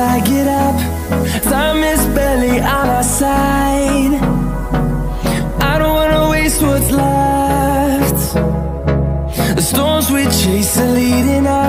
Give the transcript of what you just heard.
I get up, time is barely on our side. I don't wanna waste what's left. The storms we chase are leading us.